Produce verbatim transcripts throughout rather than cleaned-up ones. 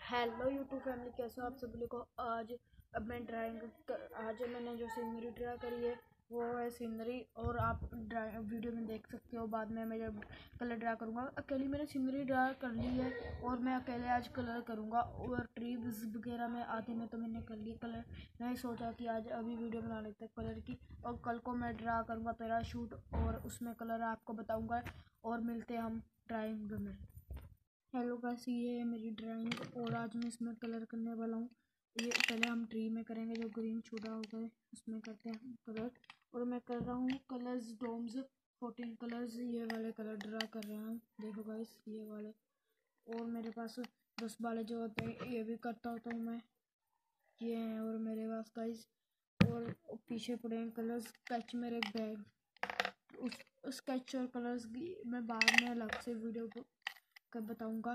Hello YouTube family, कैसे हो आप सभी को। आज अब मैं ड्राइंग कर, आज मैंने जो सीनरी ड्रा करी है वो है सीनरी, और आप वीडियो में देख सकते हो। बाद में मैं जब कलर ड्रा करूँगा, अकेली मैंने सीनरी ड्रा कर ली है और मैं अकेले आज कलर करूँगा। और ट्रीज वगैरह में आधे में तो मैंने कर ली कलर। मैं सोचा कि आज अभी वीडियो बना लेते हैं कलर की, और कल को मैं ड्रा करूँगा पैराशूट और उसमें कलर आपको बताऊँगा। और मिलते हैं हम ड्राइंग में। हेलो गाइस, ये है मेरी ड्राइंग और आज मैं इसमें कलर करने वाला हूँ। ये पहले हम ट्री में करेंगे, जो ग्रीन छोटा होगा है उसमें करते हैं कलर। और मैं कर रहा हूँ कलर्स डोम्स, फोर्टीन कलर्स ये वाले कलर ड्रा कर रहा हूँ। देखो गाइस, ये वाले। और मेरे पास दस वाले जो होते हैं ये भी करता होता हूँ मैं, ये हैं। और मेरे पास गाइस और पीछे पड़े हैं कलर्स, स्केच मेरे बैग। उस स्केच और कलर्स की मैं बाद में अलग से वीडियो को कर बताऊंगा।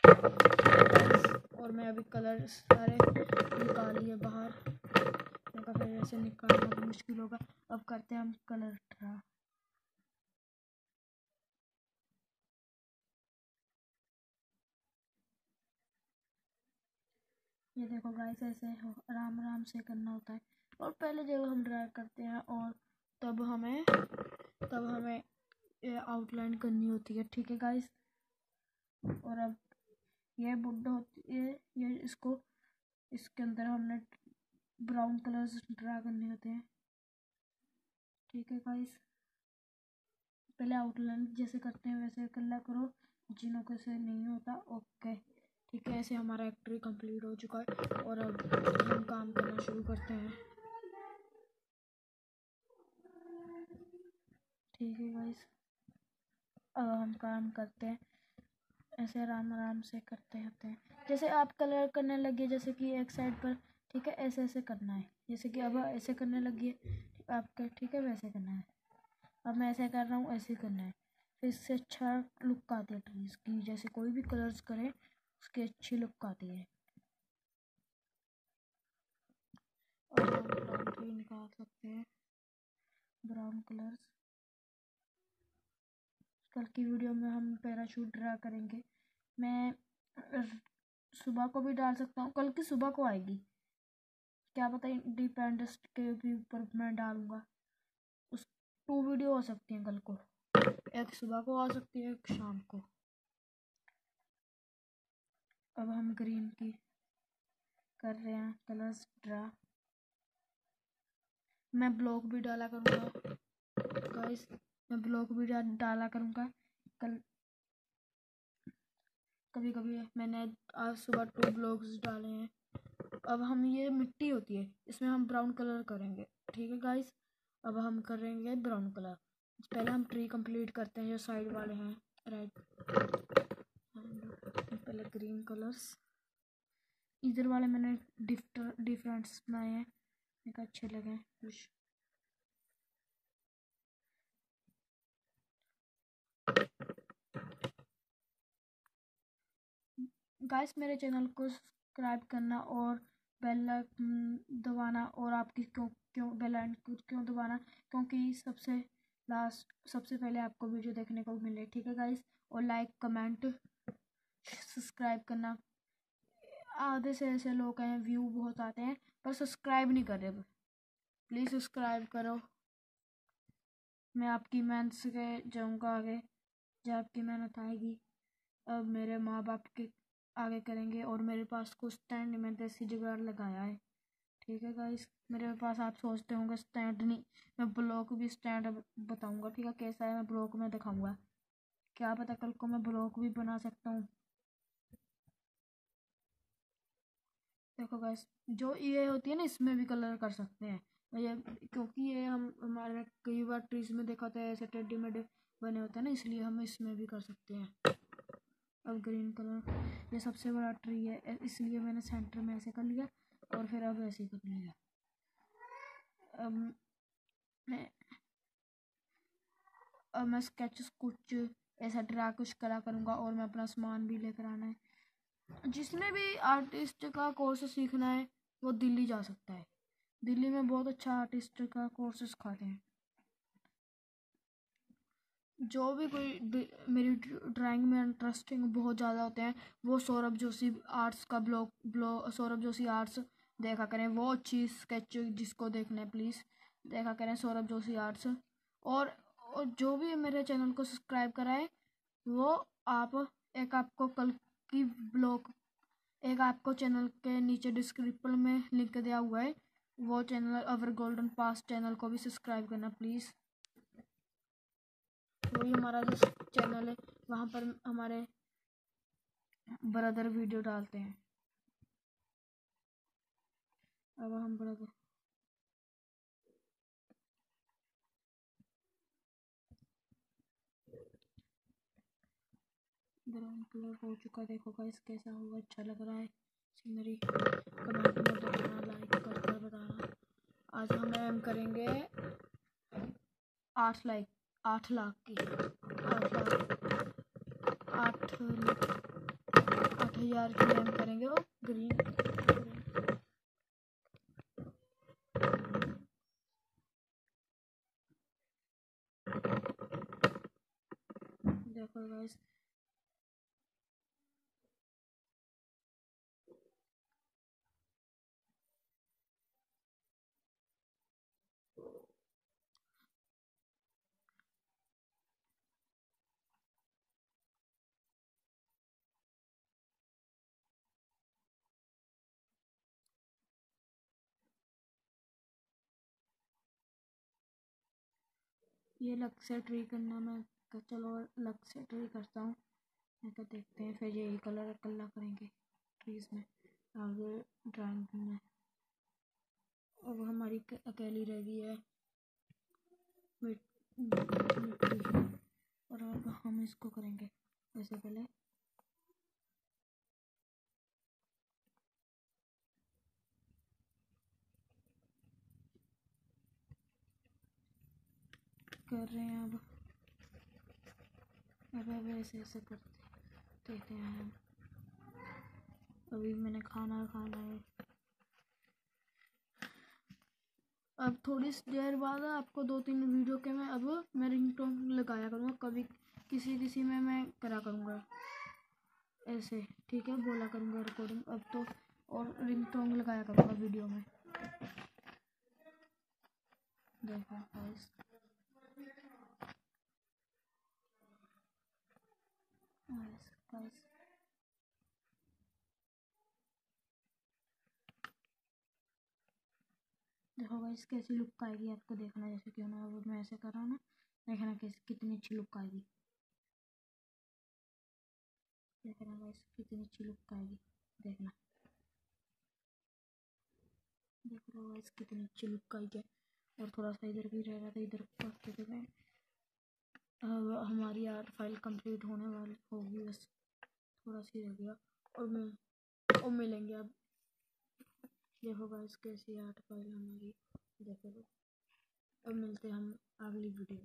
और मैं अभी कलर सारे निकाल लिए बाहर, उनका फिर ऐसे निकालना भी मुश्किल होगा। अब करते हैं हम कलर ड्रा। ये देखो गाइस, ऐसे हो आराम आराम से करना होता है। और पहले जब हम ड्रा करते हैं और तब हमें तब हमें आउटलाइन करनी होती है, ठीक है गाइस। और अब ये बुड्ढा होती है, ये इसको इसके अंदर हमने ब्राउन कलर्स ड्रा करने होते हैं, ठीक है गाइस। पहले आउटलाइन जैसे करते हैं वैसे कलर करो, जिनों से नहीं होता। ओके, ठीक है। ऐसे हमारा एक्ट्री कंप्लीट हो चुका है और अब हम काम करना शुरू करते हैं, ठीक है गाइस। अब हम काम करते हैं, ऐसे आराम आराम से करते होते हैं। जैसे आप कलर करने लगे, जैसे कि एक साइड पर, ठीक है, ऐसे ऐसे करना है। जैसे कि अब ऐसे करने लगी है आपका, ठीक है, वैसे करना है। अब मैं ऐसे कर रहा हूँ, ऐसे करना है। फिर इससे अच्छा लुक आती है ट्रीज की। जैसे कोई भी कलर्स करें उसकी अच्छी लुक आती है। और हम ब्राउन ट्री निकाल सकते हैं, ब्राउन कलर्स। कल की वीडियो में हम पैराशूट ड्रा करेंगे। मैं सुबह को भी डाल सकता हूँ, कल की सुबह को आएगी, क्या पता इंडिपेंडेंस के भी ऊपर मैं डालूंगा। उस टू वीडियो हो सकती हैं कल को, एक सुबह को आ सकती है, एक शाम को। अब हम ग्रीन की कर रहे हैं कलर्स ड्रा। मैं ब्लॉक भी डाला करूँगा गाइस, मैं ब्लॉक भी डा, डाला करूँगा कल। कभी कभी मैंने आज सुबह टू ब्लॉक्स डाले हैं। अब हम, ये मिट्टी होती है, इसमें हम ब्राउन कलर करेंगे, ठीक है गाइस। अब हम करेंगे ब्राउन कलर। पहले हम ट्री कंप्लीट करते हैं, जो साइड वाले हैं राइट। पहले ग्रीन कलर्स, इधर वाले मैंने डिफरेंट्स बनाए हैं, एक अच्छे लगे कुछ। गाइस, मेरे चैनल को सब्सक्राइब करना और बेल दबाना। और आपकी क्यों क्यों बेल आइकन क्यों दबाना, क्योंकि सबसे लास्ट सबसे पहले आपको वीडियो देखने को मिले, ठीक है गाइस। और लाइक कमेंट सब्सक्राइब करना। आधे से ऐसे लोग हैं, व्यू बहुत आते हैं पर सब्सक्राइब नहीं कर रहे, प्लीज़ सब्सक्राइब करो। मैं आपकी मेहनत से जाऊँगा आगे, जब आपकी मेहनत आएगी। अब मेरे माँ बाप के आगे करेंगे। और मेरे पास कुछ स्टैंड में देसी जुगाड़ लगाया है, ठीक है गाइस। मेरे पास, आप सोचते होंगे स्टैंड नहीं, मैं ब्लॉक भी स्टैंड बताऊंगा, ठीक है, कैसा है मैं ब्लॉक में दिखाऊंगा। क्या पता कल को मैं ब्लॉक भी बना सकता हूँ। देखो गाइस, जो ये होती है ना, इसमें भी कलर कर सकते हैं ये, क्योंकि ये हम हमारे कई बार ट्रीज में देखा होता है ऐसे टेढ़े मेढ़े बने होते हैं ना, इसलिए हम इसमें भी कर सकते हैं। अब ग्रीन कलर, ये सबसे बड़ा ट्री है इसलिए मैंने सेंटर में ऐसे कर लिया और फिर अब ऐसे कर लिया। अब मैं अब मैं स्केचेस कुछ ऐसा ड्रा कुछ करा करूँगा। और मैं अपना सामान भी लेकर आना है। जिसने भी आर्टिस्ट का कोर्स सीखना है वो दिल्ली जा सकता है, दिल्ली में बहुत अच्छा आर्टिस्ट का कोर्स सिखाते हैं। जो भी कोई ड- मेरी ड्राइंग में इंटरेस्टिंग बहुत ज़्यादा होते हैं वो सौरभ जोशी आर्ट्स का blog blog Saurabh Joshi arts देखा करें। वो अच्छी स्केच जिसको देखना है प्लीज़ देखा करें सौरभ जोशी आर्ट्स। और, और जो भी मेरे चैनल को सब्सक्राइब कराए वो आप एक आपको कल की ब्लॉग एक आपको चैनल के नीचे डिस्क्रिप्शन में लिंक दिया हुआ है, वो channel our golden pass channel को भी सब्सक्राइब करना प्लीज़। वही हमारा जो चैनल है वहाँ पर हमारे ब्रदर वीडियो डालते हैं। अब हम ब्रदर ब्राउन कलर हो चुका, देखो गाइस कैसा हुआ, अच्छा लग रहा है सीनरी। कमेंट में बताना, लाइक कर कर बताना। आज हम एम करेंगे आठ लाइक आठ लाख की आठ लाख आठ आठ हजार की एम करेंगे। वो ग्रीन देखो गाइस ये लग से ट्री करना, मैं चलो लग से ट्री करता हूँ। मैं तो देखते हैं फिर यही कलर कलर करेंगे ट्रीज में आगे ड्राइंग में। अब हमारी अकेली रह गई है मिट्टी, और अब हम इसको करेंगे ऐसे पहले कर रहे हैं। अब अब अब ऐसे ऐसे करते देते हैं हम। अभी मैंने खाना खाना है। अब थोड़ी देर बाद आपको दो तीन वीडियो के मैं अब मैं रिंगटोन लगाया करूँगा, कभी किसी किसी में मैं करा करूँगा ऐसे, ठीक है, बोला करूँगा रिकॉर्डिंग अब तो, और रिंगटोन लगाया करूँगा वीडियो में। देखो गाइस गाइस देखो गाइस कैसी लुक आएगी आपको देखना, जैसे कि ना अब मैं ऐसे कर रहा हूँ ना, देखना कैसे कितनी अच्छी लुक आएगी। देखना गाइस कितनी अच्छी लुक आएगी, देखना देख लो गाइस कितनी अच्छी लुक आई है। और थोड़ा सा इधर भी रह रहा था, इधर करते थे मैं। अब हमारी आर्ट फाइल कंप्लीट होने वाली होगी, बस थोड़ा सी रह गया और मैं और मिलेंगे अब। देखो गाइस कैसी आर्ट फाइल हमारी, देखो अब मिलते हैं हम अगली वीडियो।